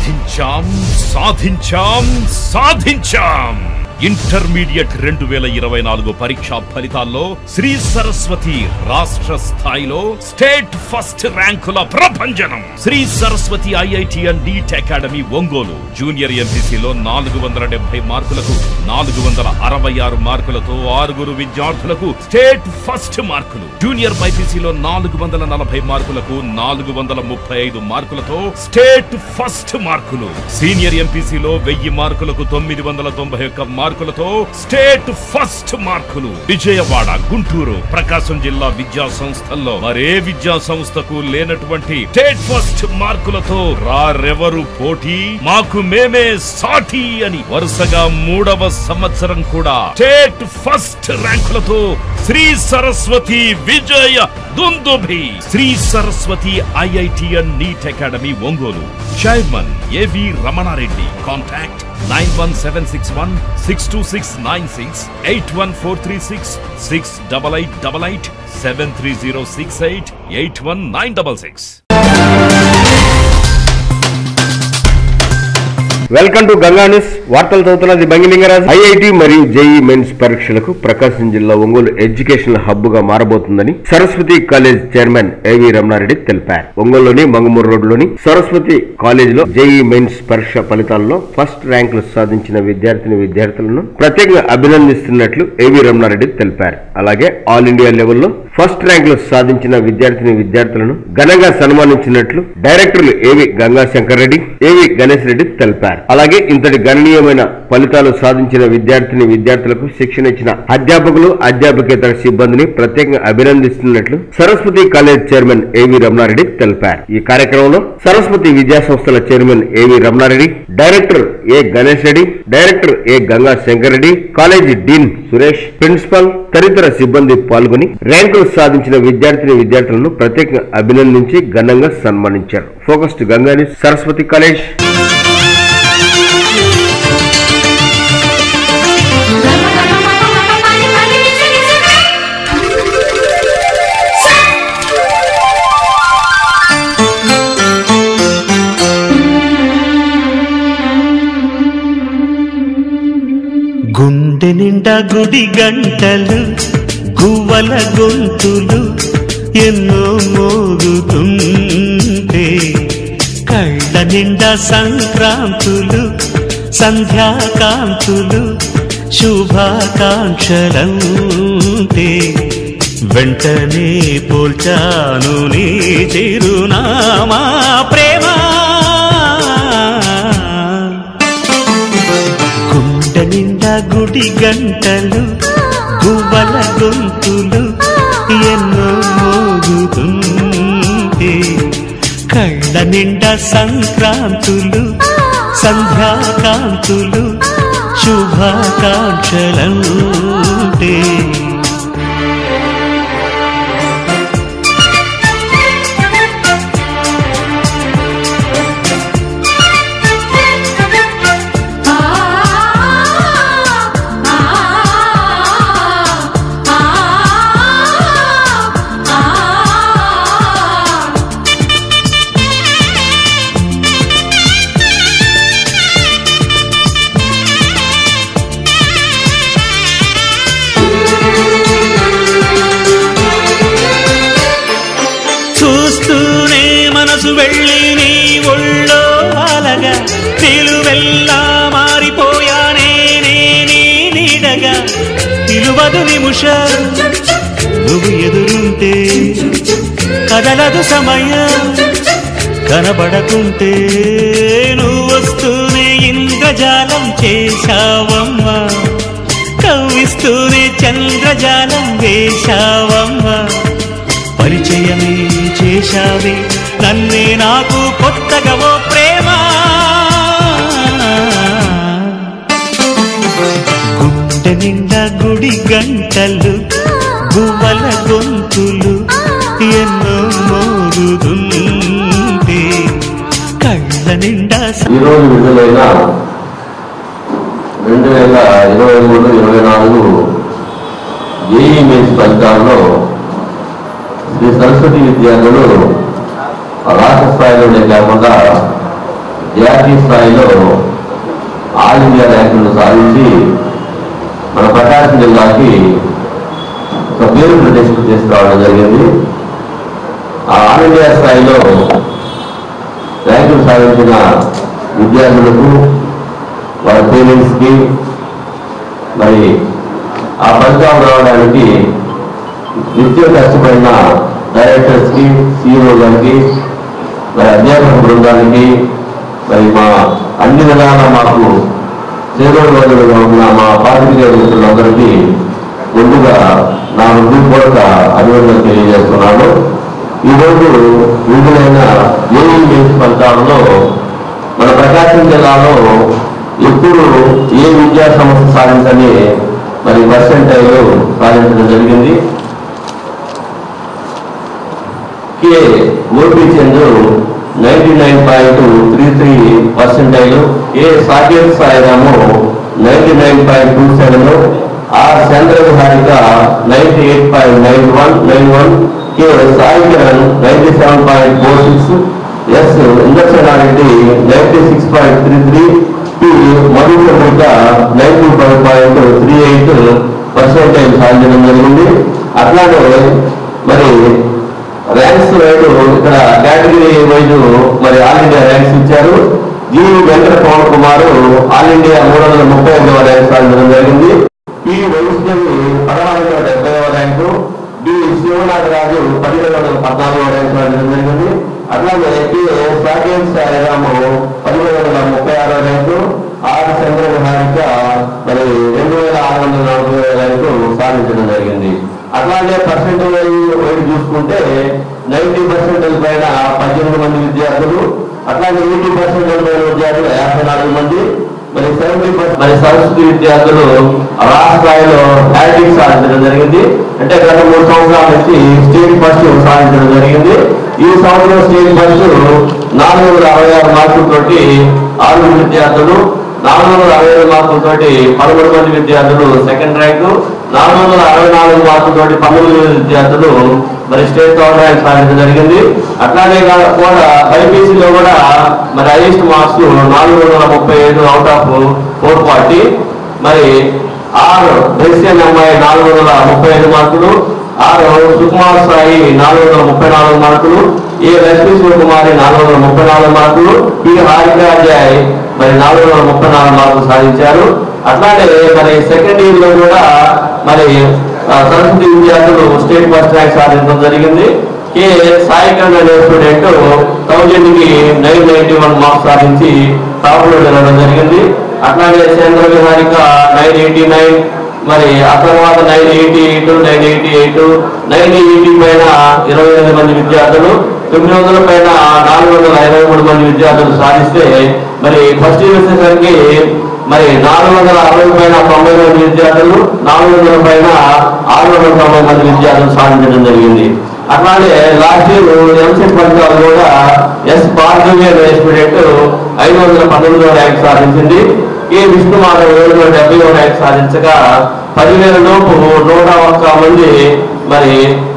సాధించాం ఇంటర్మీడియట్ 2024 పరీక్షా ఫలితాల్లో శ్రీ సరస్వతి రాష్ట్ర స్థాయిలో స్టేట్ ఫస్ట్ ర్యాంకుల ప్రభంజనం. Sri Saraswati IIT and NEET academy Ongole junior ఎంపీసీలో 470 మార్కులకు 466 మార్కులతో 6 విద్యార్థులకు స్టేట్ ఫస్ట్ మార్కులు. జూనియర్ బైపీసీలో 440 మార్కులకు 435 మార్కులతో స్టేట్ ఫస్ట్ మార్కులు. సీనియర్ ఎంపీసీలో 1000 మార్కులకు 991 మార్కులతో స్టేట్ ఫస్ట్ మార్కులు. విజయవాడ, గుంటూరు, ప్రకాశం జిల్లా విద్యా సంస్థల్లో మరే విద్యా సంస్థకు లేనటువంటి స్టేట్ ఫస్ట్ మార్కులతో రారెవరు పోటీ, మాకు మేమే సాటి అని వరుసగా 3వ సంవత్సరం కూడా స్టేట్ ఫస్ట్ ర్యాంకులతో శ్రీ సరస్వతి విజయ దుందుభి. Sri Saraswati IIT and NEET academy Ongole. Chairman AV Ramanareddy. Contact 91761 62696 81436 68888 73068 81966. Welcome to Ganga news. వార్తలు చదువుతున్నది బంగిలింగరాజు. ఐఐటి మరియు జేఈ మెయిన్స్ పరీక్షలకు ప్రకాశం జిల్లా ఒంగోలు ఎడ్యుకేషనల్ హబ్ గా మారబోతుందని Saraswati college chairman AV Ramanareddy తెలిపారు. ఒంగోలులోని మంగమూరు రోడ్డులోని సరస్వతి కాలేజ్ లో జేఈ మెయిన్స్ పరీక్ష ఫలితాల్లో ఫస్ట్ ర్యాంకులు సాధించిన విద్యార్థులను ప్రత్యేకంగా అభినందిస్తున్నట్లు ఏవి రమణారెడ్డి తెలిపారు. అలాగే ఆల్ ఇండియా లెవెల్లో ఫస్ట్ ర్యాంకులు సాధించిన విద్యార్థులను ఘనంగా సన్మానించినట్లు డైరెక్టర్లు ఏవి గంగా శంకర్ రెడ్డి, ఏవి గణేష్ రెడ్డి తెలిపారు. అలాగే ఇంతటి గణనీయమైన ఫలితాలు సాధించిన విద్యార్థులకు శిక్షణ ఇచ్చిన అధ్యాపకులు, అధ్యాపకేతర సిబ్బందిని ప్రత్యేకంగా అభినందిస్తున్నట్లు Saraswati college chairman AV Ramanareddy తెలిపారు. ఈ కార్యక్రమంలో సరస్వతి విద్యా సంస్థల chairman AV Ramanareddy, director A Ganesh Reddy, director A Ganga Shankar Reddy, college dean Suresh, principal తదితర సిబ్బంది పాల్గొని ర్యాంకులు సాధించిన విద్యార్థులను ప్రత్యేకంగా అభినందించి ఘనంగా సన్మానించారు. Focused Ganga news, Saraswati college. గుండె నిండా గుడి గంటలు, గువ్వల గొంతులు ఎన్నో మోగుతుంటే, కళ్ళ నిండా సంక్రాంతులు, సంధ్యాకాంతులు, శుభాకాంక్షలంటే, వెంటనే పోల్చాను నీ చిరునామా ప్రేమ. గుండె నిండా గుడి గంటలు, గువ్వల గొంతులు ఎన్నో మోగుతుంటే, కళ్ళ నిండా సంక్రాంతులు, సంధ్యాకాంతులు, శుభాకాంక్షలంటే. చూస్తూనే మనసు వెళ్ళి నీ ఒళ్ళో అలగా, నిలువెల్లా మారిపోయానే నీ నీడగా. నిలువదు నిమిషం నువ్వు ఎదురుంటే, కదలదు సమయం కనబడకుంటే. నువ్వు వస్తూనే ఇంద్రజాలం చేశావమ్మా, కవ్విస్తూనే చంద్రజాలం వేశావమ్మా. పరిచయమే చేశావే నన్నే నాకు కొత్తగా ఓ ప్రేమ. గుండె నిండా గుడి గంటలు, గువ్వల గొంతులు ఎన్నో మోగుతుంటే, కళ్ళ నిండా. ఈరోజు విడుదలైన 2023-24 జేఈ మెయిన్స్ ఫలితాల్లో శ్రీ సరస్వతి విద్యార్థులు రాష్ట్ర స్థాయిలోనే కాకుండా జాతీయ స్థాయిలో ఆల్ ఇండియా ర్యాంకులను సాధించి మన ప్రకాశం జిల్లాకి ఒక పేరు ప్రతిష్ట తీసుకురావడం జరిగింది. ఆ ఆల్ ఇండియా స్థాయిలో ర్యాంకులు సాధించిన విద్యార్థులకు, వారి పేరెంట్స్కి, మరి ఆ ఫలితాలు రావడానికి నిత్యం కష్టపడిన డైరెక్టర్స్కి, సిఇఓ గారికి, మరి అధ్యాపక బృందానికి, మరి మా అన్ని విధాలా మాకు చేదోడుగా ఉన్న మా పాత్రికేయ మిత్రులందరికీ ముందుగా నా హృదయపూర్వక అభినందనలు తెలియజేస్తున్నాను. ఈరోజు విడుదలైన ఏఈ మెయిన్స్ ఫలితాలలో మన ప్రకాశం జిల్లాలో ఎప్పుడు ఏ విద్యా సంస్థ సాధించని మరి పర్సెంటైల్ సాధించడం జరిగింది. K Gopichand 99.33%, A Saketh Sairamu 99.27, R Chandraviharika 98.91, K Sai Kiran 97.46, S Indrasenareddy 96.33, P Madhuchandrika 95.38% సాధించడం జరిగింది. అట్లానే మరి ర్యాంక్స్ వైజ్ ఇక్కడ కేటగిరీ వైజ్ మరి ఆల్ ఇండియా ర్యాంక్స్ ఇచ్చారు. G Venkata Pavan Kumar all India 335వ ర్యాంక్ సాధించడం జరిగింది. పి వైష్ణవి 1670వ ర్యాంకు, డి శివనాథరాజు 1714వ ర్యాంక్ సాధించడం జరిగింది. అట్లాగే కే సాకేత్ సాయిరాము 1736వ ర్యాంకు, ఆర్ చంద్రవిహారిక మరి 2640వ ర్యాంకు సాధించడం జరిగింది. అట్లాగే పర్సెంటేజ్ వైపు చూసుకుంటే 90% పైన 18 మంది విద్యార్థులు, అట్లాగే 80% పైన విద్యార్థులు 54 మంది, మరి 70% మరి సరస్వతి విద్యార్థులు రాష్ట్ర స్థాయిలో హ్యాట్రిక్ సాధించడం జరిగింది. అంటే గత 3 సంవత్సరాల నుంచి స్టేట్ ఫస్ట్ సాధించడం జరిగింది. ఈ సంవత్సరం స్టేట్ ఫస్ట్ 466 మార్కులతోటి 6 విద్యార్థులు, 465 మార్కులతోటి 11 మంది విద్యార్థులు సెకండ్ ర్యాంకు, 464 మార్కులతోటి 19 విద్యార్థులు మరి స్టేట్ థర్డ్ ర్యాంక్ సాధించడం జరిగింది. అట్లానే కూడా బైపీసీలో కూడా మరి హైయెస్ట్ మార్క్స్ 435 అవుట్ ఆఫ్ 440, మరి ఆర్ క్రిస్టియన్ అమ్మాయి 435 మార్కులు, ఆర్ సుకుమార్ సాయి 434 మార్కులు, ఏ లక్ష్మీ శివకుమారి 434 మార్కులు, పి హారికాజాయ్ మరి 434 మార్కులు సాధించారు. అట్లానే మరి సెకండ్ ఇయర్ లో కూడా మరి సరస్వతి విద్యార్థులు స్టేట్ ఫస్ట్ ర్యాంక్ సాధించడం జరిగింది. కే సాయికండ్ అనే స్టూడెంట్ 1000కి 991 మార్క్స్ సాధించి టాప్ లో వెళ్ళడం జరిగింది. అట్లాగే చంద్ర విహారిక 989, మరి ఆ తర్వాత 988, 988, 980 పైన 28 మంది విద్యార్థులు, 900 పైన 453 మంది విద్యార్థులు సాధిస్తే మరి ఫస్ట్ ఇయర్ వచ్చేసరికి మరి 460 పైన 90 మంది విద్యార్థులు, 400 పైన 690 మంది విద్యార్థులు సాధించడం జరిగింది. అట్లానే లాస్ట్ ఇయర్ ఎంసెట్ ఫలితాలు కూడా ఎస్ భార్గవి అనే స్టూడెంట్ 519వ ర్యాంక్ సాధించింది. కే విష్ణుమాధవ్ 770వ ర్యాంక్ సాధించగా 10,000 లోపు 101 మంది మరి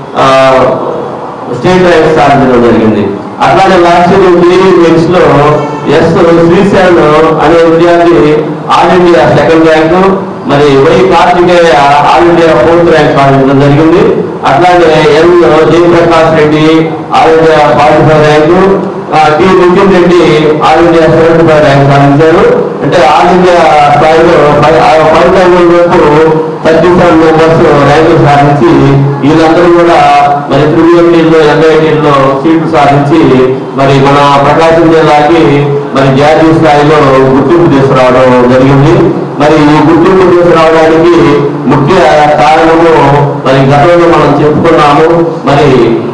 స్టేట్ ర్యాంక్ సాధించడం జరిగింది. అట్లానే లాస్ట్ ఇయర్ జేఈ మెయిన్స్ లో ఎస్ శ్రీశాన్ అనే విద్యార్థి ఆల్ ఇండియా సెకండ్ ర్యాంకు, మరి Y Karthikeya all India 4th rank సాధించడం జరిగింది. అట్లాగే N Jayaprakash Reddy all India 45 rank, T Nitin Reddy all India 75 rank సాధించారు. అంటే ఆల్ ఇండియా స్థాయిలో 15 వరకు 37 మెంబర్స్ ర్యాంకులు సాధించి వీళ్ళందరూ కూడా మరి త్రివిఎంటీల్లో ఎన్ఐటీల్లో సీట్లు సాధించి మరి మన ప్రకాశం జిల్లాకి మరి జాతీయ స్థాయిలో గుర్తింపు తీసుకురావడం జరిగింది. మరి ఈ గుర్తింపు తీసుకురావడానికి ముఖ్య కారణము మరి గతంలో మనం చెప్పుకున్నాము. మరి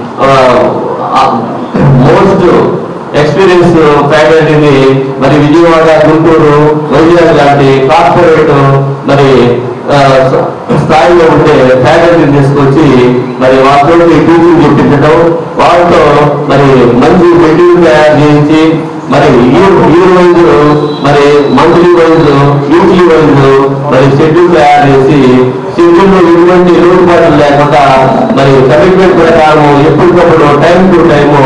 మోస్ట్ ఎక్స్పీరియన్స్ ఫ్యాకల్టీని మరి విజయవాడ, గుంటూరు, వైజాగ్ లాంటి కార్పొరేట్ మరి స్థాయిలో ఉండే ఫ్యాకల్టీని తీసుకొచ్చి మరి వాళ్ళతో టీచింగ్ చెప్పించడం, వాళ్ళతో మరి మంచి మెటీరియల్ తయారు చేయించి మరి ఇయర్ వైజ్ మరి మంత్లీ వైజ్ వీక్లీ వైజ్ మరి షెడ్యూల్ తయారు చేసి షెడ్యూల్ లో ఎటువంటి లోటుపాట్లు లేకుండా మరి కమిట్మెంట్ ప్రకారం ఎప్పటికప్పుడు టైం టు టైము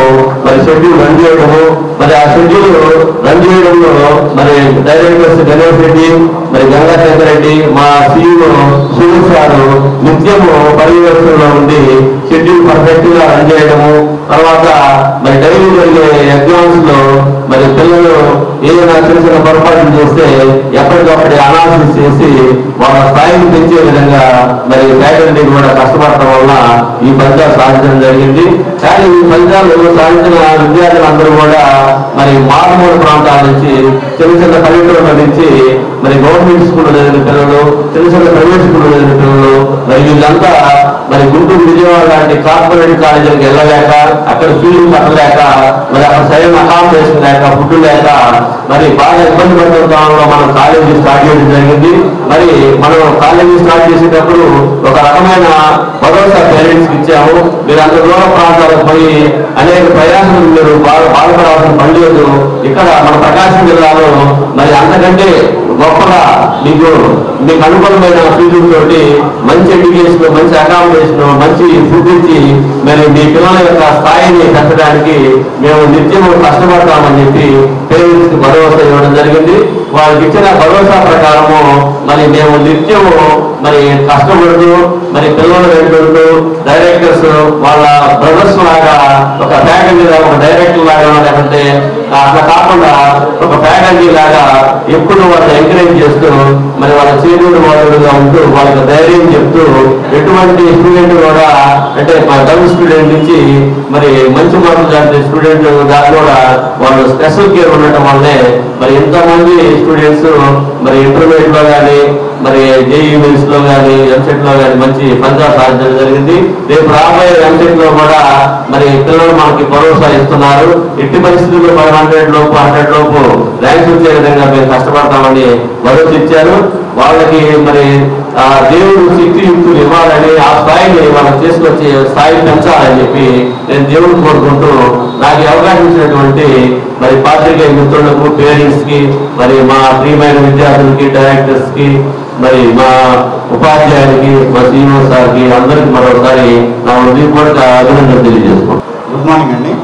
మరి షెడ్యూల్ రన్ చేయడము, మరి ఆ షెడ్యూల్ రన్ చేయడంలో మరి డైరెక్టర్స్ గణేష్ రెడ్డి, మరి గంగాశంకర్ రెడ్డి, మా CEO సురేష్ గారు నిత్యము పర్యవేక్షణలో ఉండి షెడ్యూల్ పర్ఫెక్ట్ గా రన్ చేయడము. తర్వాత మరి డైలీ జరిగే ఎగ్జామ్స్ లో మరి పిల్లలు ఏదైనా చిన్న చిన్న పొరపాట్లు చేస్తే ఎప్పటికప్పుడు అనాలిసిస్ చేసి వాళ్ళ స్థాయిని పెంచే విధంగా మరి ఫ్యాకల్టీ కూడా కష్టపడటం వల్ల ఈ ఫలితాలు సాధించడం జరిగింది. కానీ ఈ ఫలితాలు సాధించిన విద్యార్థులందరూ కూడా మరి మారుమూల ప్రాంతాల నుంచి, చిన్న చిన్న పల్లెటూరుల నుంచి, మరి గవర్నమెంట్ స్కూల్ చదివిన పిల్లలు, చిన్న చిన్న ప్రైవేట్ స్కూల్ చదివిన పిల్లలు, మరి వీళ్ళంతా మరి గుంటూరు విజయవాడ లాంటి కార్పొరేట్ కాలేజీలకు వెళ్ళలేక, అక్కడ ఫీజులు కట్టలేక, మరి అక్కడ సరైన అకామిడేషన్ లేక, ఫుడ్ లేక మరి బాగా ఇబ్బంది పడుతున్న కాలంలో మనం కాలేజీ స్టార్ట్ చేయడం జరిగింది. మరి మనం కాలేజీ స్టార్ట్ చేసేటప్పుడు ఒక రకమైన భరోసా పేరెంట్స్ కి ఇచ్చాము. మీరు అంత దూర ప్రాంతాలకు పోయి అనేక ప్రయాసాలు మీరు బాధపడాల్సిన పని లేదు. ఇక్కడ మన ప్రకాశం జిల్లాలో మరి అంతకంటే గొప్పగా మీకు అనుకూలమైన ఫీజులతోటి మంచి ఎడ్యుకేషన్, మంచి అకామిడేషన్, మంచి ఫుడ్ ఇచ్చి మరి మీ పిల్లల యొక్క స్థాయిని పెంచడానికి మేము నిత్యం కష్టపడతామని చెప్పి పేరెంట్స్ కి భరోసా ఇవ్వడం జరిగింది. వాళ్ళకి ఇచ్చిన భరోసా ప్రకారము మరి మేము నిత్యము మరి కష్టపడుతూ మరి పిల్లలు వెళ్తుంటూ డైరెక్టర్స్ వాళ్ళ బ్రదర్స్ లాగా, ఒక ఫ్యాకల్టీ లాగా, ఒక డైరెక్టర్ లాగా, లేకపోతే అట్లా కాకుండా ఒక ఫ్యాకల్టీ లాగా ఎప్పుడు వాళ్ళని ఎంకరేజ్ చేస్తూ మరి వాళ్ళ చేతులు వాళ్ళుగా ఉంటూ వాళ్ళకి ధైర్యం చెప్తూ ఎటువంటి స్టూడెంట్ కూడా అంటే డల్ స్టూడెంట్ నుంచి మరి మంచి మార్కులు దాని స్టూడెంట్ దాని కూడా వాళ్ళు స్పెషల్ కేర్ ఉండటం వల్లే మరి ఎంతమంది స్టూడెంట్స్ మరి ఇంటర్మీడియట్ లో కానీ, మరి JEE మెయిన్స్ లో కానీ, MCET లో కానీ మంచి ఫలితాలు సాధించడం జరిగింది. రేపు రాబోయే MCET లో కూడా మరి పిల్లలు మనకి భరోసా ఇస్తున్నారు. ఎట్టి పరిస్థితుల్లో 100 లోపు ర్యాంక్స్ వచ్చే విధంగా మేము కష్టపడతామని భరోసా ఇచ్చారు. వాళ్ళకి మరి దేవుడు శక్తియుక్తులు ఇవ్వాలని, ఆ స్థాయిని వాళ్ళకి తీసుకొచ్చి స్థాయి పెంచాలని చెప్పి నేను దేవుడు కోరుకుంటూ నాకు అవకాశం ఇచ్చినటువంటి మరి పాత్రికేయ మిత్రులకు, పేరెంట్స్ కి, మరి మా ప్రియమైన విద్యార్థులకి, డైరెక్టర్స్ కి, మరి మా ఉపాధ్యాయులకి, మా CEO సార్కి అందరికి మరోసారి నా హృదయపూర్వక అభినందనలు తెలియజేస్తున్నాం. గుడ్ మార్నింగ్ అండి.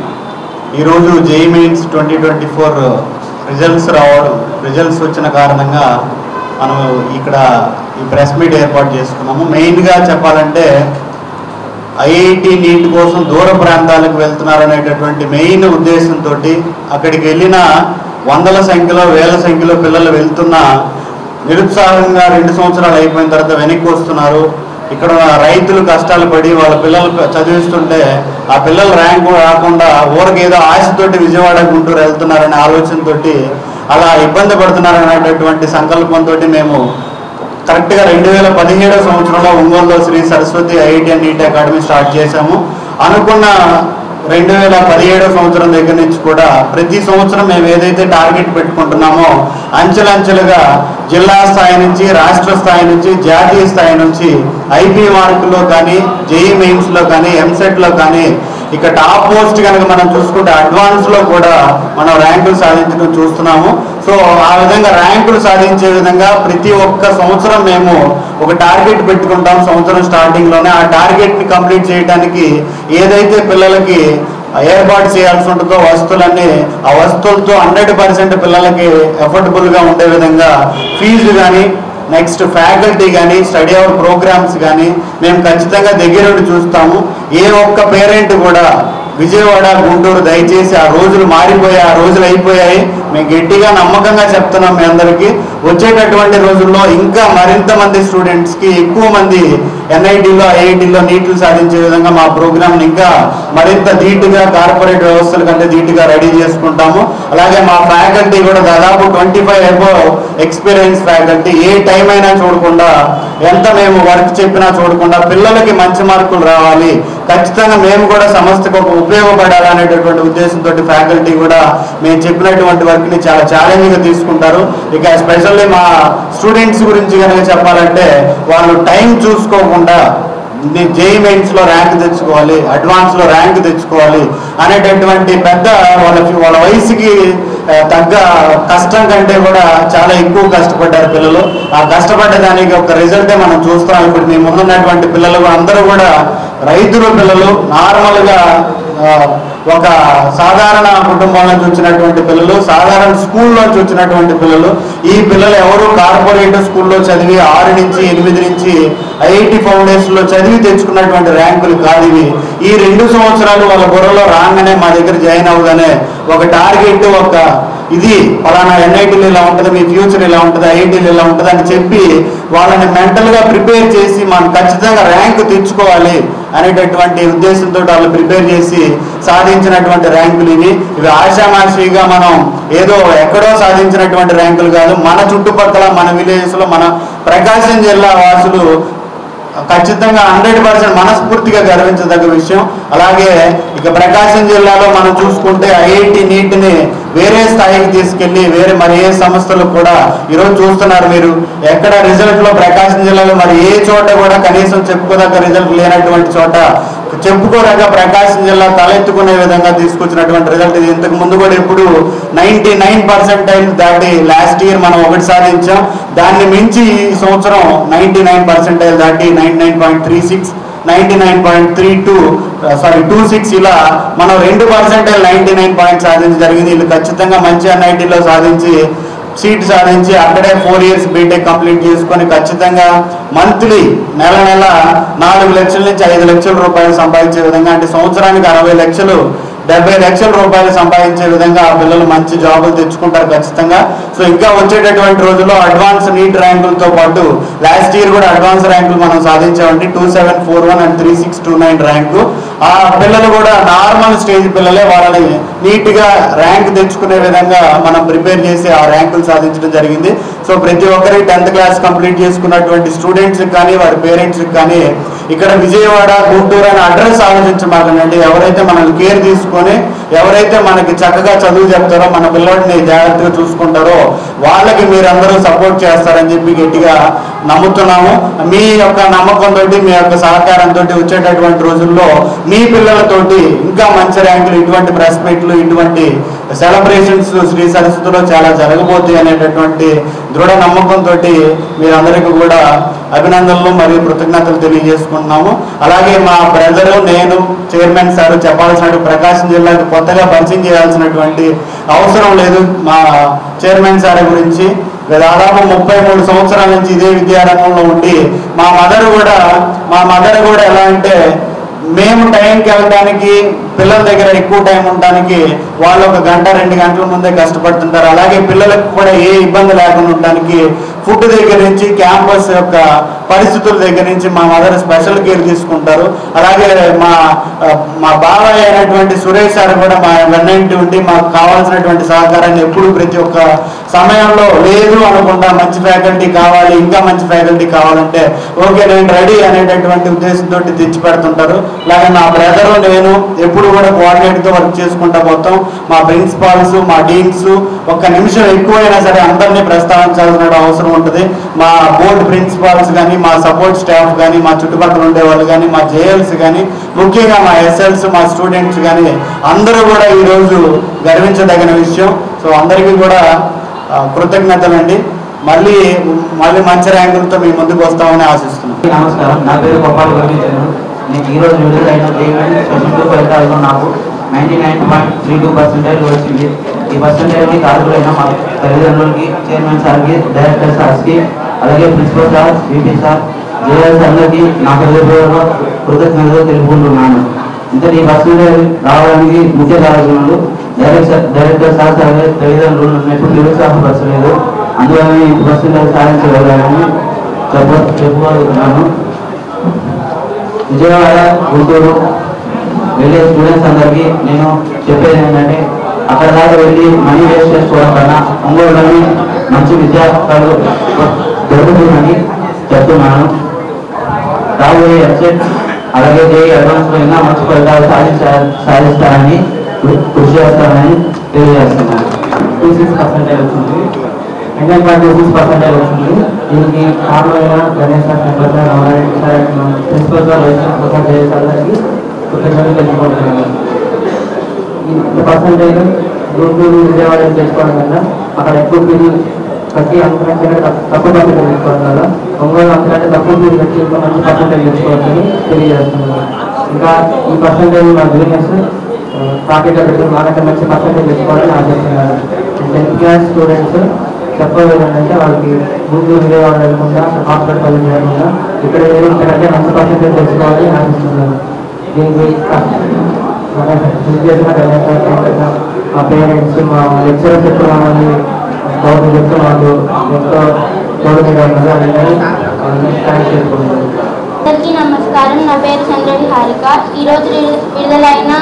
ఈరోజు JEE మెయిన్స్ 2024 రిజల్ట్స్ వచ్చిన కారణంగా మనం ఇక్కడ ఈ ప్రెస్ మీట్ ఏర్పాటు చేసుకున్నాము. మెయిన్గా చెప్పాలంటే IIT నీట్ కోసం దూర ప్రాంతాలకు వెళ్తున్నారనేటటువంటి మెయిన్ ఉద్దేశంతో అక్కడికి వెళ్ళిన వందల సంఖ్యలో, వేల సంఖ్యలో పిల్లలు వెళ్తున్న నిరుత్సాహంగా 2 సంవత్సరాలు అయిపోయిన తర్వాత వెనక్కి వస్తున్నారు. ఇక్కడ రైతులు కష్టాలు పడి వాళ్ళ పిల్లలు చదివిస్తుంటే ఆ పిల్లలు ర్యాంకు రాకుండా ఊరికేదో ఆశతోటి విజయవాడ, గుంటూరు వెళ్తున్నారనే ఆలోచనతోటి అలా ఇబ్బంది పడుతున్నారనేటటువంటి సంకల్పంతో మేము కరెక్ట్గా 2017 సంవత్సరంలో ఒంగోలులో Sri Saraswati IIT and NEET academy start చేశాము. అనుకున్న 2017 సంవత్సరం దగ్గర నుంచి కూడా ప్రతి సంవత్సరం మేము ఏదైతే టార్గెట్ పెట్టుకుంటున్నామో అంచెలంచెలుగా జిల్లా స్థాయి నుంచి, రాష్ట్ర స్థాయి నుంచి, జాతీయ స్థాయి నుంచి IP మార్కుల్లో కానీ, JEE మెయిన్స్లో కానీ, MCETలో కానీ, ఇక టాప్ పోస్ట్ కనుక మనం చూసుకుంటే అడ్వాన్స్లో కూడా మనం ర్యాంకులు సాధించడం చూస్తున్నాము. సో ఆ విధంగా ర్యాంకులు సాధించే విధంగా ప్రతి ఒక్క సంవత్సరం మేము ఒక టార్గెట్ పెట్టుకుంటాం. సంవత్సరం స్టార్టింగ్లోనే ఆ టార్గెట్ని కంప్లీట్ చేయడానికి ఏదైతే పిల్లలకి ఏర్పాటు చేయాల్సి ఉంటుందో వస్తువులన్నీ, ఆ వస్తువులతో 100% పిల్లలకి ఎఫర్డబుల్గా ఉండే విధంగా ఫీజు కానీ, నెక్స్ట్ ఫ్యాకల్టీ కానీ, స్టడీ అవర్ ప్రోగ్రామ్స్ కానీ మేము ఖచ్చితంగా దగ్గరుండి చూస్తాము. ఏ ఒక్క పేరెంట్ కూడా విజయవాడ, గుంటూరు దయచేసి ఆ రోజులు మారిపోయాయి, ఆ రోజులు అయిపోయాయి. మేము గట్టిగా నమ్మకంగా చెప్తున్నాం మీ అందరికీ. వచ్చేటటువంటి రోజుల్లో ఇంకా మరింత మంది స్టూడెంట్స్కి, ఎక్కువ మంది NITలో, IITలో నీట్లు సాధించే విధంగా మా ప్రోగ్రామ్ని ఇంకా మరింత ధీటుగా, కార్పొరేట్ వ్యవస్థల కంటే ధీటుగా రెడీ చేసుకుంటాము. అలాగే మా ఫ్యాకల్టీ కూడా దాదాపు 25 అబోవ్ ఎక్స్పీరియన్స్ ఫ్యాకల్టీ. ఏ టైం అయినా చూడకుండా, ఎంత మేము వర్క్ చెప్పినా చూడకుండా పిల్లలకి మంచి మార్కులు రావాలి, ఖచ్చితంగా మేము కూడా సంస్థకు ఉపయోగపడాలనేటటువంటి ఉద్దేశంతో ఫ్యాకల్టీ కూడా మేము చెప్పినటువంటి వర్క్ని చాలా ఛాలెంజ్గా తీసుకుంటారు. ఇక ఎస్పెషల్లీ మా స్టూడెంట్స్ గురించి కనుక చెప్పాలంటే వాళ్ళు టైం చూసుకోకుండా JEE మెయిన్స్లో ర్యాంక్ తెచ్చుకోవాలి, అడ్వాన్స్లో ర్యాంక్ తెచ్చుకోవాలి అనేటటువంటి పెద్ద వాళ్ళ వయసుకి తగ్గ కష్టం కంటే కూడా చాలా ఎక్కువ కష్టపడ్డారు పిల్లలు. ఆ కష్టపడ్డదానికి ఒక రిజల్టే మనం చూస్తాం. ఇప్పుడు మీ ముందున్నటువంటి పిల్లలు అందరూ కూడా రైతుల పిల్లలు, నార్మల్గా ఒక సాధారణ కుటుంబం నుంచి వచ్చినటువంటి పిల్లలు, సాధారణ స్కూల్లోంచి వచ్చినటువంటి పిల్లలు. ఈ పిల్లలు ఎవరు కార్పొరేట్ స్కూల్లో చదివి 6 నుంచి 8 నుంచి ఐఐటి ఫౌండేషన్లో చదివి తెచ్చుకున్నటువంటి ర్యాంకులు కాదు ఇవి. ఈ 2 సంవత్సరాలు వాళ్ళ బుర్రలో రాగానే మా దగ్గర జాయిన్ అవ్వగానే ఒక టార్గెట్, ఒక ఇది ఫలానా ఎన్ఐటీలు ఇలా ఉంటుంది, మీ ఫ్యూచర్ ఇలా ఉంటుంది, ఐఐటీలు ఇలా ఉంటుంది అని చెప్పి వాళ్ళని మెంటల్గా ప్రిపేర్ చేసి మనం ఖచ్చితంగా ర్యాంకు తెచ్చుకోవాలి అనేటటువంటి ఉద్దేశంతో వాళ్ళు ప్రిపేర్ చేసి సాధించినటువంటి ర్యాంకులు ఇవి. ఇవి ఆషామాషిగా మనం ఏదో ఎక్కడో సాధించినటువంటి ర్యాంకులు కాదు. మన చుట్టుపక్కల, మన విలేజెస్లో, మన ప్రకాశం జిల్లా వాసులు ఖచ్చితంగా 100% మనస్ఫూర్తిగా గర్వించదగ్గ విషయం. అలాగే ఇక ప్రకాశం జిల్లాలో మనం చూసుకుంటే ఐఐటి నీట్ని వేరే స్థాయికి తీసుకెళ్ళి వేరే మరి ఏ సంస్థలు కూడా ఈరోజు చూస్తున్నారు మీరు. ఎక్కడ రిజల్ట్లో ప్రకాశం జిల్లాలో మరి ఏ చోట కూడా కనీసం చెప్పుకోదగ్గ రిజల్ట్ లేనటువంటి చోట చెప్పుకోదగ్గ ప్రకాశం జిల్లా తలెత్తుకునే విధంగా తీసుకొచ్చినటువంటి రిజల్ట్ ఇది. ఇంతకు ముందు కూడా ఎప్పుడు 99% దాటి లాస్ట్ ఇయర్ మనం 1 సాధించాం. దాన్ని మించి ఈ సంవత్సరం 99% దాటి 99.36, 99.26 ఇలా మనం 2% 99 పాయింట్స్ సాధించడం జరిగింది. వీళ్ళు ఖచ్చితంగా మంచి ఎన్ఐటీలో సాధించి సీట్ సాధించి అక్కడే 4 ఇయర్స్ బీటెక్ కంప్లీట్ చేసుకొని ఖచ్చితంగా మంత్లీ నెల 4 లక్షల నుంచి 5 లక్షల రూపాయలు సంపాదించే విధంగా, అంటే సంవత్సరానికి 60 లక్షలు 70 లక్షల రూపాయలు సంపాదించే విధంగా ఆ పిల్లలు మంచి జాబులు తెచ్చుకుంటారు ఖచ్చితంగా. సో ఇంకా వచ్చేటటువంటి రోజుల్లో అడ్వాన్స్ నీట్ ర్యాంకులతో పాటు లాస్ట్ ఇయర్ కూడా అడ్వాన్స్ ర్యాంకులు మనం సాధించామండి. 2741 అండ్ 3629 ర్యాంకు. ఆ పిల్లలు కూడా నార్మల్ స్టేజ్ పిల్లలే, వాళ్ళని నీట్గా ర్యాంక్ తెచ్చుకునే విధంగా మనం ప్రిపేర్ చేసి ఆ ర్యాంకులు సాధించడం జరిగింది. సో ప్రతి ఒక్కరి 10th క్లాస్ కంప్లీట్ చేసుకున్నటువంటి స్టూడెంట్స్కి కానీ వారి పేరెంట్స్కి కానీ ఇక్కడ విజయవాడ, గుంటూరు అని అడ్రస్ ఆలోచించమాకండి. ఎవరైతే మనల్ని కేర్ తీసుకొని ఎవరైతే మనకి చక్కగా చదువు చెప్తారో, మన పిల్లడిని జాగ్రత్తగా చూసుకుంటారో వాళ్ళకి మీరందరూ సపోర్ట్ చేస్తారని చెప్పి గట్టిగా నమ్ముతున్నాము. మీ యొక్క నమ్మకంతో, మీ యొక్క సహకారంతో వచ్చేటటువంటి రోజుల్లో మీ పిల్లలతోటి ఇంకా మంచి ర్యాంకులు, ఇటువంటి ప్రెస్ మీట్లు, ఇటువంటి సెలబ్రేషన్స్ శ్రీ సరస్వతిలో చాలా జరగబోతాయి అనేటటువంటి దృఢ నమ్మకంతో మీరందరికీ కూడా అభినందనలు మరియు కృతజ్ఞతలు తెలియజేసుకుంటున్నాము. అలాగే మా బ్రదరు, నేను, చైర్మన్ సార్ చెప్పాల్సినట్టు ప్రకాశం జిల్లాకి కొత్తగా పరిచయం చేయాల్సినటువంటి అవసరం లేదు. మా చైర్మన్ సార్ గురించి దాదాపు 33 సంవత్సరాల నుంచి ఇదే విద్యారంగంలో ఉండి మా మదర్ కూడా ఎలా అంటే మేము టైంకి వెళ్ళడానికి, పిల్లల దగ్గర ఎక్కువ టైం ఉండడానికి వాళ్ళు 1 గంట 2 గంటల ముందే కష్టపడుతుంటారు. అలాగే పిల్లలకు కూడా ఏ ఇబ్బంది లేకుండా ఉండడానికి ఫుడ్ దగ్గర నుంచి, క్యాంపస్ యొక్క పరిస్థితుల దగ్గర నుంచి మా మదర్ స్పెషల్ కేర్ తీసుకుంటారు. అలాగే మా బాబాయ్ అయినటువంటి సురేష్ సార్ కూడా మా వెన్నంటి ఉండి మాకు కావాల్సినటువంటి సహకారాన్ని ఎప్పుడు ప్రతి ఒక్క సమయంలో లేదు అనకుండా మంచి ఫ్యాకల్టీ కావాలి, ఇంకా మంచి ఫ్యాకల్టీ కావాలంటే ఓకే నేను రెడీ అనేటటువంటి ఉద్దేశంతో తెచ్చి పెడుతుంటారు. అలాగే నా బ్రదరు, నేను ఎప్పుడు కూడా కోఆర్డినేట్తో వర్క్ చేసుకుంటా పోతాం. మా ప్రిన్సిపాల్స్, మా డీన్స్ 1 నిమిషం ఎక్కువైనా సరే అందరినీ ప్రస్తావించాల్సిన అవసరం ఉంటుంది. మా బోర్డు ప్రిన్సిపాల్స్ కానీ, మా సపోర్ట్ స్టాఫ్ కానీ, మా చుట్టుపక్కల ఉండే వాళ్ళు కానీ, మా జేఎల్స్ కానీ, ముఖ్యంగా మా ఎస్ఎల్స్, మా స్టూడెంట్స్ కానీ అందరూ కూడా ఈరోజు గర్వించదగిన విషయం. సో అందరికీ కూడా కృతజ్ఞతలండి. మళ్ళీ మంచి ర్యాంకులతో మీ ముందుకు వస్తామని ఆశిస్తున్నాను. నమస్కారం, నా పేరు గోపాల్ గోవింద్. నేను ఈరోజు విడుదలైన స్పెషల్ ఫలితాల్లో నాకు 99.32% వచ్చింది. ఈ పర్సెంటేజ్కి కారణులైన మా తల్లిదండ్రులకి, చైర్మన్ సార్కి, డైరెక్టర్ సార్కి, అలాగే principal sir, PT sir, JLs అందరికీ నా హృదయపూర్వక కృతజ్ఞతలు తెలుపుకుంటున్నాను. ఇంతటి ఈ పర్సెంటేజ్ రావడానికి ముఖ్య కారణాలు డైరెక్టర్ సార్, తల్లిదండ్రులు నన్ను ఎప్పుడు నిరుత్సాహపరచలేదు. అందువల్ల ఈ పర్సెంటేజ్ సాధించగలగాలని చెప్పుకోగలుగుతున్నాను. విజయవాడ, గుంటూరు వెళ్ళే స్టూడెంట్స్ అందరికీ నేను చెప్పేది ఏంటంటే అక్కడ దాకా వెళ్ళి మనీ వేస్ట్ చేసుకోవడం కన్నా ఒంగోలులోని మంచి విద్యార్థులు దొరుకుతుందని చెప్తున్నాను. రాబోయే ఎస్సెట్ అలాగే జేఈ అడ్వాన్స్లో ఇంకా మంచి ఫలితాలు సాధిస్తారని కృషి చేస్తారని తెలియజేస్తున్నాను. 26% వచ్చింది, 9.26% వచ్చింది. దీనికి కారణమైన గణేష్ సార్, ప్రిన్సిపల్ సార్, అందరికీ కృతజ్ఞతలు తెలుసుకుంటున్నాను. ఈ పర్సంటేజ్ గుంటూరు, విజయవాడ తెచ్చుకోవడం వల్ల అక్కడ ఎక్కువ ఫీజు కట్టి అంతకంటే తక్కువ పర్సెంటేజ్ తెచ్చుకోవడం వల్ల ఒంగోలు అంతకంటే తక్కువ ఫీజు కట్టి ఇంకా మంచి పర్సెంటేజ్ తెచ్చుకోవచ్చని తెలియజేస్తున్నాను. ఇంకా ఈ పర్సెంటేజ్ మా జూనియర్స్ టార్గెట్గా పెట్టుకుని వాళ్ళంటే మంచి పర్సెంటేజ్ తెచ్చుకోవాలని ఆశిస్తున్నాను. 10th క్లాస్ స్టూడెంట్స్ చెప్పేది ఏంటంటే వాళ్ళకి గూగుల్ విజయవాడ వెళ్ళకుండా హాస్పిటల్ వెళ్ళకుండా ఇక్కడ ఇక్కడ మంచి పర్సెంటేజ్ తెచ్చుకోవాలని ఆశిస్తున్నాను. దీనికి మా పేరెంట్స్ మా లెక్చరర్స్ ఎప్పుడు మమ్మల్ని గవర్నమెంట్ చెప్తూ మాకు ఎంతో గౌరవంగా ఉన్నది అందరినీ థ్యాంక్స్ చేసుకుంటున్నాను. అందరికీ నమస్కారం. నా పేరు చంద్రడి హారిక. ఈరోజు విడుదలైన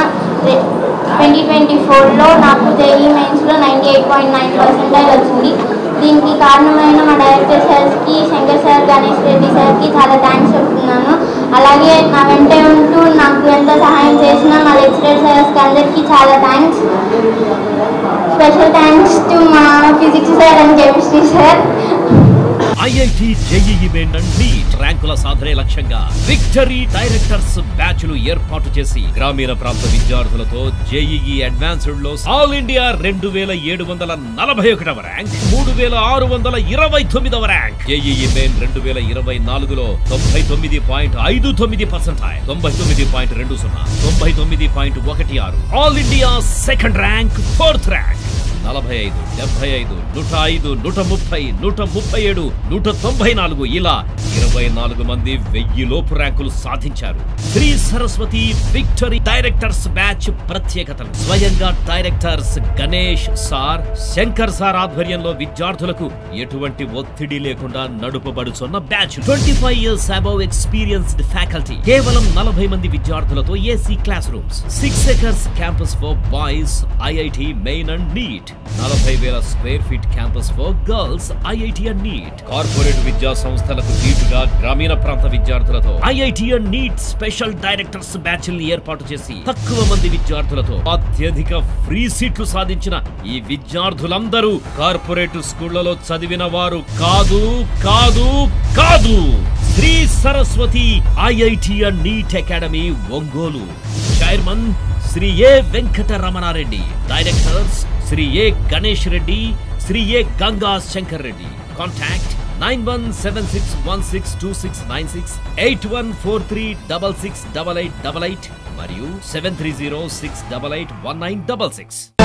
2024లో నాకు జేఈఈ మెయిన్స్లో 98.9% వచ్చింది. దీనికి కారణమైన మా డైరెక్టర్ సార్స్కి, శంకర్ సార్, గణేష్ రెడ్డి సార్కి చాలా థ్యాంక్స్ చెప్తున్నాను. అలాగే నా వెంటే ఉంటూ నాకు ఎంత సహాయం చేసిన మా లెక్చరర్ సార్స్కి అందరికీ చాలా థ్యాంక్స్. స్పెషల్ థ్యాంక్స్ టు మా physics sir and chemistry sir. IIT JEE main and NEET ర్యాంకుల సాధనే లక్ష్యంగా విక్టరీ డైరెక్టర్స్ బ్యాచ్లు ఏర్పాటు చేసి గ్రామీణ ప్రాంత విద్యార్థులతో జేఈఈ అడ్వాన్స్డ్ లో ఆల్ ఇండియా 2741వ ర్యాంక్, 3629వ ర్యాంక్. జేఈఈ మెయిన్ 2024లో 99.59%, 99.20, 99.16. All India second rank, 4th rank. 45, 75, 105, 130, 137, 194 ఇలా 24 మంది 1000 లోపు ర్యాంకులు సాధించారు. Sri Saraswati victory directors batch ప్రత్యేకతలు. స్వయంగా directors Ganesh sir, Shankar sir ఆధ్వర్యంలో విద్యార్థులకు ఎటువంటి ఒత్తిడి లేకుండా నడుపబడుతున్న batch. 25 years above experienced faculty. కేవలం 40 మంది విద్యార్థులతో AC classrooms. 6 acres campus for boys, IIT main and NEET. 40,000 square feet campus for girls, IIT and NEET. Corporate విద్యా సంస్థలకు దీటుగా గ్రామీణ ప్రాంత విద్యార్థులతో IIT and NEET special directors బ్యాచ్లు ఏర్పాటు చేసి తక్కువ మంది విద్యార్థులతో అత్యధిక ఫ్రీ సీట్లు సాధించిన ఈ విద్యార్థులందరూ కార్పొరేట్ స్కూళ్లలో చదివిన వారు కాదు కాదు కాదు. Sri Saraswati IIT and NEET academy Ongole. Chairman Sri A Venkataramanareddy. Directors Sri A Ganesh Reddy, Sri A Ganga Shankar Reddy. Contact 9176162696, 8143668888 మరియు 7306881966.